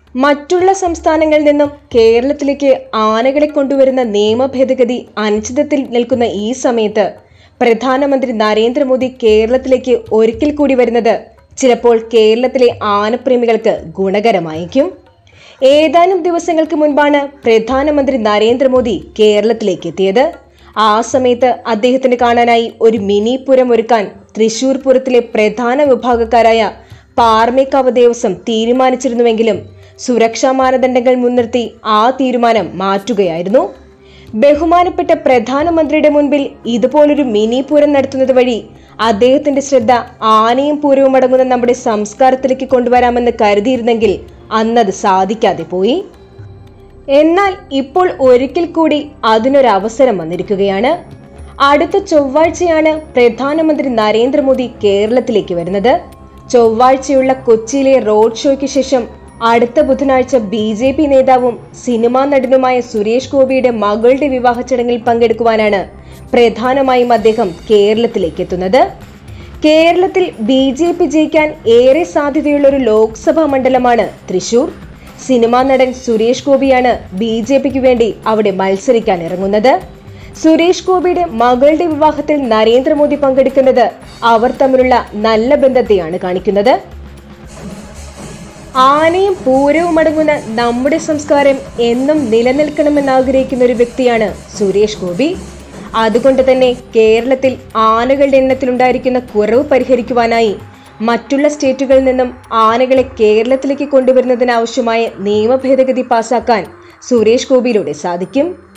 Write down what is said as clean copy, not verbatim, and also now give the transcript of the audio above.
മറ്റുള്ള സംസ്ഥാനങ്ങളിൽ നിന്നും കേരളത്തിലേക്ക് ആനകളെ കൊണ്ടുവരുന്ന നിയമ ഭേദഗതി അനിശ്ചിതത്തിൽ നിൽക്കുന്ന ഈ സമയത്ത് പ്രധാനമന്ത്രി നരേന്ദ്രമോദി കേരളത്തിലേക്ക് ഒരിക്കൽ കൂടി വരുന്നത് ചിലപ്പോൾ കേരളത്തിലെ ആനപ്രേമികൾക്ക് ഗുണകരമായിരിക്കും. ഏതാനും ദിവസങ്ങൾക്ക് മുൻപാണ് പ്രധാനമന്ത്രി നരേന്ദ്രമോദി കേരളത്തിലേക്ക് എത്തിയത്. ആ സമയത്ത് അദ്ദേഹത്തിന് കാണാനായി ഒരു മിനി പൂരം ഒരുക്കാൻ തൃശൂർ പൂരത്തിലെ പ്രധാന വിഭാഗക്കാരായ പാറമേക്കാവ് ദേവസ്വം തീരുമാനിച്ചിരുന്നുവെങ്കിലും സുരക്ഷാ മാനദണ്ഡങ്ങൾ മുൻനിർത്തി ആ തീരുമാനം മാറ്റുകയായിരുന്നു. ബഹുമാനപ്പെട്ട പ്രധാനമന്ത്രിയുടെ മുൻപിൽ ഇതുപോലൊരു മിനി പൂരം നടത്തുന്നത് വഴി അദ്ദേഹത്തിന്റെ ശ്രദ്ധ ആനയും പൂരവും അടങ്ങുന്ന നമ്മുടെ സംസ്കാരത്തിലേക്ക് കൊണ്ടുവരാമെന്ന് കരുതിയിരുന്നെങ്കിൽ അന്നത് സാധിക്കാതെ പോയി. എന്നാൽ ഇപ്പോൾ ഒരിക്കൽ കൂടി അതിനൊരവസരം വന്നിരിക്കുകയാണ്. അടുത്ത ചൊവ്വാഴ്ചയാണ് പ്രധാനമന്ത്രി നരേന്ദ്രമോദി കേരളത്തിലേക്ക് വരുന്നത്. ചൊവ്വാഴ്ചയുള്ള കൊച്ചിയിലെ റോഡ് ഷോയ്ക്ക് ശേഷം അടുത്ത ബുധനാഴ്ച BJP നേതാവും സിനിമാ നടനുമായ സുരേഷ് ഗോപിയുടെ മകളുടെ വിവാഹ ചടങ്ങിൽ പങ്കെടുക്കുവാനാണ് പ്രധാനമായും അദ്ദേഹം കേരളത്തിലേക്ക് എത്തുന്നത്. കേരളത്തിൽ BJP ജയിക്കാൻ ഏറെ സാധ്യതയുള്ള ഒരു ലോക്സഭാ മണ്ഡലമാണ് തൃശൂർ. സിനിമാ നടൻ സുരേഷ് ഗോപിയാണ് BJPക്ക് വേണ്ടി അവിടെ മത്സരിക്കാൻ ഇറങ്ങുന്നത്. സുരേഷ് ഗോപിയുടെ മകളുടെ വിവാഹത്തിൽ നരേന്ദ്രമോദി പങ്കെടുക്കുന്നത് അവർ തമ്മിലുള്ള നല്ല ബന്ധത്തെയാണ് കാണിക്കുന്നത്. ആനയും പൂരവും അടങ്ങുന്ന നമ്മുടെ സംസ്കാരം എന്നും നിലനിൽക്കണമെന്ന് ആഗ്രഹിക്കുന്ന ഒരു വ്യക്തിയാണ് സുരേഷ് ഗോപി. അതുകൊണ്ട് തന്നെ കേരളത്തിൽ ആനകളുടെ എണ്ണത്തിലുണ്ടായിരിക്കുന്ന കുറവ് പരിഹരിക്കുവാനായി മറ്റുള്ള സ്റ്റേറ്റുകളിൽ നിന്നും ആനകളെ കേരളത്തിലേക്ക് കൊണ്ടുവരുന്നതിനാവശ്യമായ നിയമ ഭേദഗതി പാസാക്കാൻ സുരേഷ് ഗോപിയിലൂടെ സാധിക്കും.